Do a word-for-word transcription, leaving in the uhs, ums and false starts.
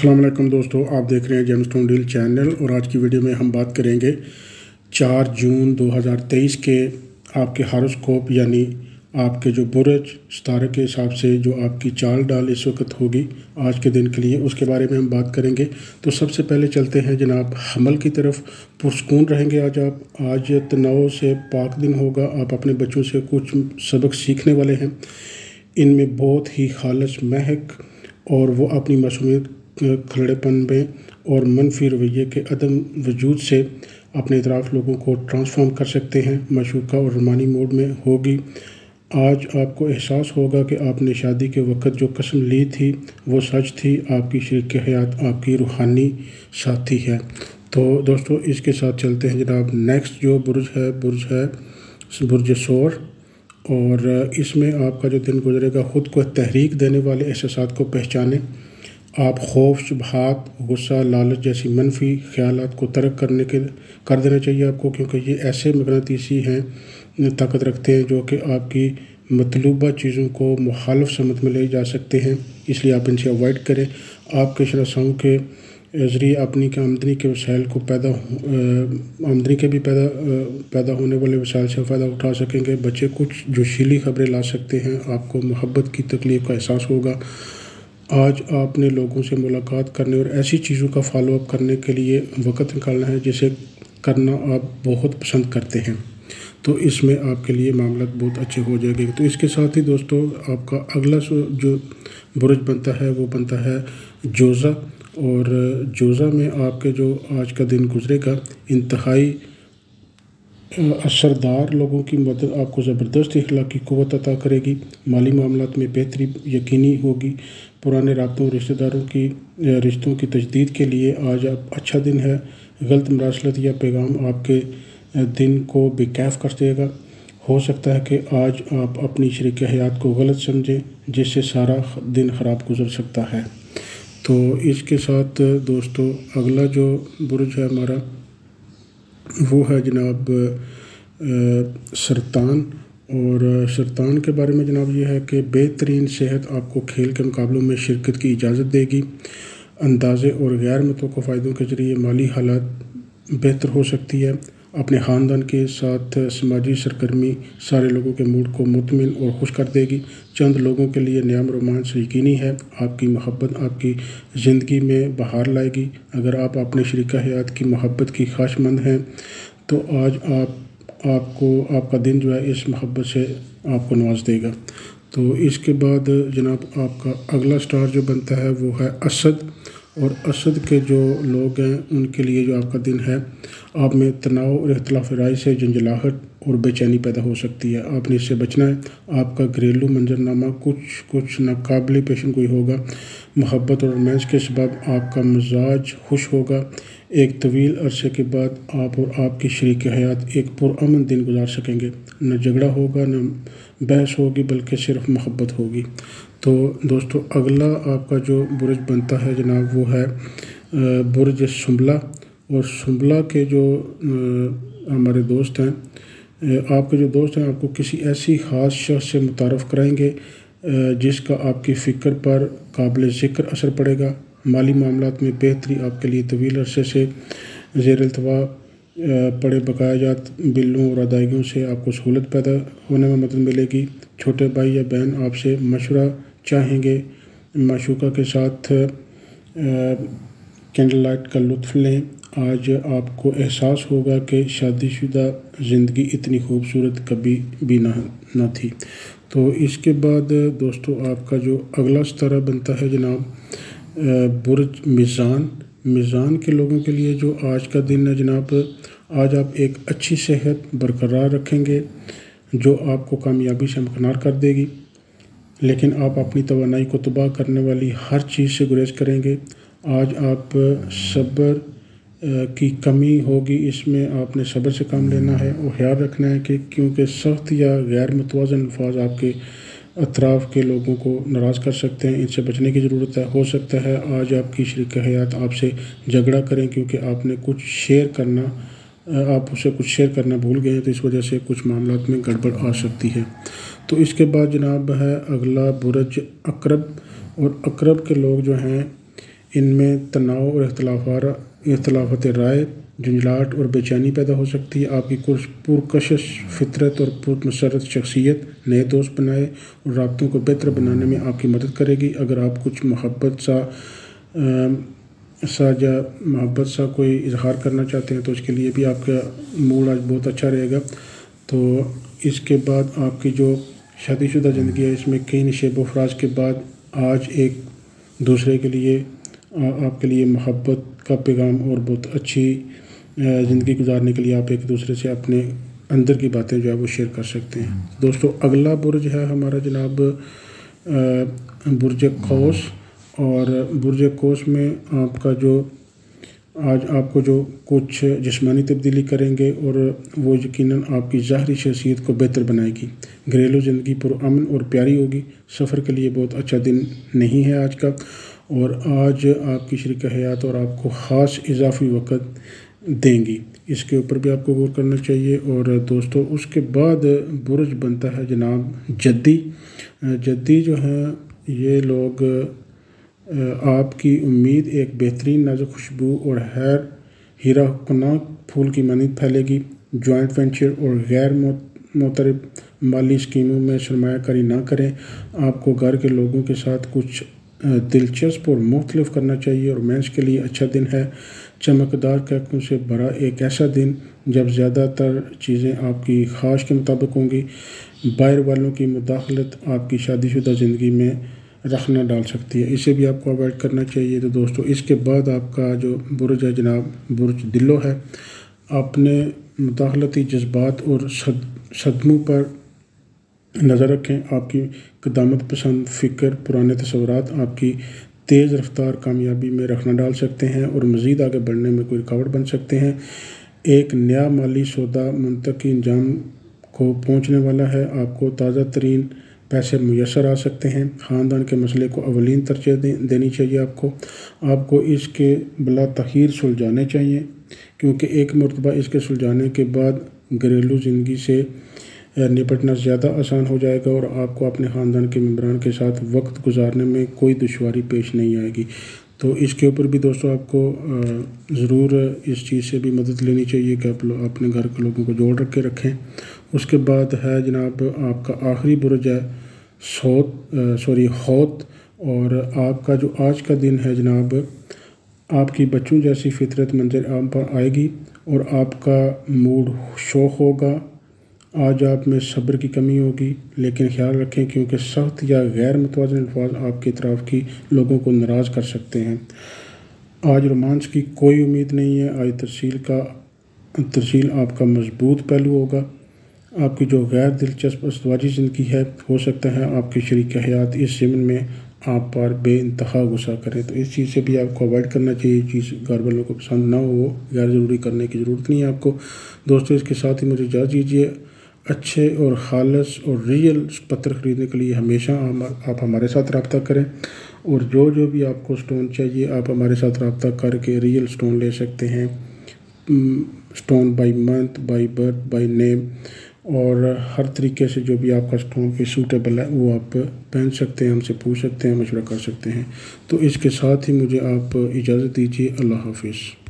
अस्सलाम वालेकुम दोस्तों, आप देख रहे हैं जेम्स स्टोन डील चैनल। और आज की वीडियो में हम बात करेंगे चार जून दो हज़ार तेईस के आपके हॉरोस्कोप यानी आपके जो बुर्ज सितारे के हिसाब से जो आपकी चाल डाल इस वक्त होगी आज के दिन के लिए, उसके बारे में हम बात करेंगे। तो सबसे पहले चलते हैं जनाब हमल की तरफ। पुरस्कून रहेंगे आज आप। आज तनाव से पाक दिन होगा। आप अपने बच्चों से कुछ सबक सीखने वाले हैं। इनमें बहुत ही खालिश महक और वो अपनी मासूमियत खलड़ेपन में और मनफी रवैये के अदम वजूद से अपने इतराफ़ लोगों को ट्रांसफॉर्म कर सकते हैं। मशूक़ा और रूमानी मूड में होगी। आज आपको एहसास होगा कि आपने शादी के वक्त जो कसम ली थी वो सच थी। आपकी शरीक हयात आपकी रूहानी साथी है। तो दोस्तों इसके साथ चलते हैं जनाब। नेक्स्ट जो बुर्ज है बुर्ज है बुर्ज सोर। और इसमें आपका जो दिन गुजरेगा ख़ुद को तहरीक देने वाले एहसासात को पहचानें। आप खौफ, शुबहात, गुस्सा, लालच जैसी मनफी ख्यालात को तर्क करने के कर देना चाहिए आपको, क्योंकि ये ऐसे मगनातीसी हैं, ताकत रखते हैं जो कि आपकी मतलूबा चीज़ों को मुखालिफ समत में ले जा सकते हैं। इसलिए आप इनसे अवॉइड करें। आपके शरासाओं के ज़रिए अपनी के आमदनी के वसाइल को पैदा आमदनी के भी पैदा पैदा होने वाले वसाइल से फ़ायदा उठा सकेंगे। बच्चे कुछ जोशीली खबरें ला सकते हैं। आपको मोहब्बत की तकलीफ़ का एहसास होगा। आज आपने लोगों से मुलाकात करने और ऐसी चीज़ों का फॉलो अप करने के लिए वक़्त निकालना है जिसे करना आप बहुत पसंद करते हैं। तो इसमें आपके लिए मामला बहुत अच्छे हो जाएंगे। तो इसके साथ ही दोस्तों आपका अगला जो बुर्ज बनता है वो बनता है जोज़ा। और जोज़ा में आपके जो आज का दिन गुजरेगा इंतहाई असरदार लोगों की मदद आपको ज़बरदस्त इखलाक़ी क़ुव्वत अता करेगी। माली मामलात में बेहतरी यकीनी होगी। पुराने राब्तों रिश्तेदारों की रिश्तों की तजदीद के लिए आज आप अच्छा दिन है। गलत मरासलत या पैगाम आपके दिन को बेकैफ कर देगा। हो सकता है कि आज आप अपनी शरीक हयात को गलत समझें, जिससे सारा दिन ख़राब गुजर सकता है। तो इसके साथ दोस्तों अगला जो बुर्ज है हमारा वो है जनाब सरतान। और सरतान के बारे में जनाब ये है कि बेहतरीन सेहत आपको खेल के मुकाबलों में शिरकत की इजाज़त देगी। अंदाज़े और गैर मुतवक्किल फ़ायदों के ज़रिए माली हालात बेहतर हो सकती है। अपने ख़ानदान के साथ समाजी सरगर्मी सारे लोगों के मूड को मुतमिन और खुश कर देगी। चंद लोगों के लिए नया रोमांस यकीनी है। आपकी मोहब्बत आपकी ज़िंदगी में बहार लाएगी। अगर आप अपने शरीका हयात की मोहब्बत की ख्वाहिशमंद हैं तो आज आप आपको आपका दिन जो है इस मोहब्बत से आपको नवाज देगा। तो इसके बाद जनाब आपका अगला स्टार जो बनता है वो है असद। और असद के जो लोग हैं उनके लिए जो आपका दिन है, आप में तनाव और इख्तिलाफ राय से झंझलाहट और बेचैनी पैदा हो सकती है। आपने इससे बचना है। आपका घरेलू मंजरनामा कुछ कुछ नाकाबिल पेशन गोई होगा। मोहब्बत और रोमांस के सबब आपका मिजाज खुश होगा। एक तवील अरसे के बाद आप और आपकी शरीक हयात एक पुरअमन दिन गुजार सकेंगे। न झगड़ा होगा न बहस होगी, बल्कि सिर्फ मोहब्बत होगी। तो दोस्तों अगला आपका जो बुर्ज बनता है जनाब वो है बुर्ज सुंबला। और सुंबला के जो हमारे दोस्त हैं, आपके जो दोस्त हैं आपको किसी ऐसी ख़ास शख्स से मुतारफ़ कराएंगे जिसका आपकी फ़िक्र पर काबिल ज़िक्र असर पड़ेगा। माली मामलात में बेहतरी आपके लिए तवील अरसे से ज़ेर इल्तवा पड़े बकायाजात बिलों और अदायगियों से आपको सहूलत पैदा होने में मदद मिलेगी। छोटे भाई या बहन आपसे मशवरा चाहेंगे। माशूका के साथ कैंडल लाइट का लुत्फ़ लें। आज आपको एहसास होगा कि शादीशुदा ज़िंदगी इतनी खूबसूरत कभी भी ना ना थी। तो इसके बाद दोस्तों आपका जो अगला सितारा बनता है जनाब बुर्ज मीज़ान। मीज़ान के लोगों के लिए जो आज का दिन है जनाब, आज आप एक अच्छी सेहत बरकरार रखेंगे जो आपको कामयाबी से मकनार कर देगी। लेकिन आप अपनी तवानाई को तबाह करने वाली हर चीज़ से गुरेज करेंगे। आज आप सब्र की कमी होगी, इसमें आपने सब्र से काम लेना है और ख्याल रखना है कि क्योंकि सख्त या गैर मुतवाज़न अल्फाज आपके अतराफ़ के लोगों को नाराज़ कर सकते हैं। इनसे बचने की ज़रूरत है। हो सकता है आज आपकी शरीक हयात आपसे झगड़ा करें क्योंकि आपने कुछ शेयर करना आप उसे कुछ शेयर करना भूल गए हैं, तो इस वजह से कुछ मामलात में गड़बड़ आ सकती है। तो इसके बाद जनाब है अगला बुर्ज अकरब। और अकरब के लोग जो हैं ان میں تناؤ اور اختلافات اختلافات رائے، جھنجھلاہٹ اور بے چینی پیدا ہو سکتی ہے۔ آپ کی پرکشش فطرت اور پرمسرت شخصیت نئے دوست بنائے اور رابطوں کو بہتر بنانے میں آپ کی مدد کرے گی۔ اگر آپ کچھ محبت سا سا یا محبت سا کوئی اظہار کرنا چاہتے ہیں تو اس کے لیے بھی آپ کا موڈ آج بہت اچھا رہے گا۔ تو اس کے بعد آپ کی جو شادی شدہ زندگی ہے اس میں کئی نشیب و فراز کے بعد آج ایک دوسرے کے لیے آپ کے لیے محبت کا پیغام اور بہت اچھی زندگی گزارنے کے لیے آپ ایک دوسرے سے اپنے اندر کی باتیں جو ہے وہ شیئر کر سکتے ہیں۔ دوستو اگلا برج ہے ہمارا جناب برج قوس، اور برج قوس میں آپ کا جو آج آپ کو جو کچھ جسمانی تبدیلی کریں گے اور وہ یقیناً آپ کی ظاہری شخصیت کو بہتر بنائے گی۔ گھریلو زندگی پرامن اور پیاری ہوگی۔ سفر کے لیے بہت اچھا دن نہیں ہے آج کا، اور آج آپ کی شریک حیات اور آپ کو خاص اضافی وقت دیں گی، اس کے اوپر بھی آپ کو غور کرنا چاہیے۔ اور دوستو اس کے بعد برج بنتا ہے جناب جدی۔ جدی جو ہیں یہ لوگ آپ کی امید ایک بہترین نازک خوشبو اور ہیر ہیرا کناک پھول کی مانند پھیلے گی۔ جوائنٹ وینچر اور غیر معترف مالی اسکیموں میں سرمایہ کاری نہ کریں۔ آپ کو گھر کے لوگوں کے ساتھ کچھ دلچسپ اور مختلف کرنا چاہیے۔ اور رومانس کے لیے اچھا دن ہے، چمکدار کیکوں سے بھرا ایک ایسا دن جب زیادہ تر چیزیں آپ کی خواہش کے مطابق ہوں گی۔ باہر والوں کی مداخلت آپ کی شادی شدہ زندگی میں رخ نہ ڈال سکتی ہے، اسے بھی آپ کو اوائڈ کرنا چاہیے۔ تو دوستو اس کے بعد آپ کا جو برج ہے جناب برج دلو ہے۔ اپنے مداخلتی جذبات اور صدموں پر نظر رکھیں۔ آپ کی قدامت پسند فکر پرانے تصورات آپ کی تیز رفتار کامیابی میں رخ نہ ڈال سکتے ہیں اور مزید آگے بڑھنے میں کوئی رکاوٹ بن سکتے ہیں۔ ایک نیا مالی سودا منطقی انجام کو پہنچنے والا ہے۔ آپ کو تازہ ترین پیسے میسر آ سکتے ہیں۔ خاندان کے مسئلے کو اولین ترجیح دینی چاہیے آپ کو آپ کو اس کے بلا تاخیر سلجھانے چاہیے، کیونکہ ایک مرتبہ اس کے سلجھانے کے بعد گھریلو زندگی سے نپٹنا زیادہ آسان ہو جائے گا اور آپ کو اپنے خاندان کے ممبران کے ساتھ وقت گزارنے میں کوئی دشواری پیش نہیں آئے گی۔ تو اس کے اوپر بھی دوستو آپ کو ضرور اس چیز سے بھی مدد لینی چاہیے کہ آپ اپنے گھر کے لوگوں کو جوڑ رکھ کے رکھیں۔ اس کے بعد ہے جناب آپ کا آخری برج ہے سوت سوری ہوت، اور آپ کا جو آج کا دن ہے جناب آپ کی بچوں جیسی فطرت منظر عام پر آئے گی اور آپ کا موڈ شوق ہوگا۔ آج آپ میں صبر کی کمی ہوگی، لیکن خیال رکھیں کیونکہ سخت یا غیر متوازن الفاظ آپ کے اطراف کی لوگوں کو ناراض کر سکتے ہیں۔ آج رومانس کی کوئی امید نہیں ہے۔ آج ترسیل کا ترسیل آپ کا مضبوط پہلو ہوگا۔ آپ کی جو غیر دلچسپ ازدواجی زندگی ہے، ہو سکتا ہے آپ کی شریک حیات اس ضمن میں آپ پر بے انتہا غصہ کرے، تو اس چیز سے بھی آپ کو اوائڈ کرنا چاہیے۔ یہ چیز گھر والوں کو پسند نہ ہو، غیر ضروری کرنے کی ضرورت نہیں ہے آپ کو۔ دوستو اس کے ساتھ ہی مجھے اجازت دیجیے۔ اچھے اور خالص اور ریئل پتھر خریدنے کے لیے ہمیشہ آپ ہمارے ساتھ رابطہ کریں، اور جو جو بھی آپ کو سٹون چاہیے آپ ہمارے ساتھ رابطہ کر کے ریئل سٹون لے سکتے ہیں۔ Stone by month, by birth, by name, اور ہر طریقے سے جو بھی آپ کا سٹون کی سوٹیبل ہے وہ آپ پہن سکتے ہیں، ہم سے پوچھ سکتے ہیں، مشورہ کر سکتے ہیں۔ تو اس کے ساتھ ہی مجھے آپ اجازت دیجیے۔ اللہ حافظ۔